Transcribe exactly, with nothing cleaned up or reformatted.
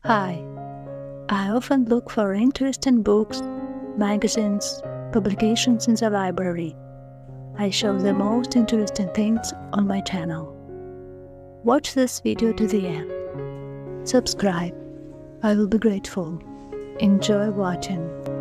Hi, I often look for interesting books, magazines, publications in the library. I show the most interesting things on my channel. Watch this video to the end. Subscribe. I will be grateful. Enjoy watching.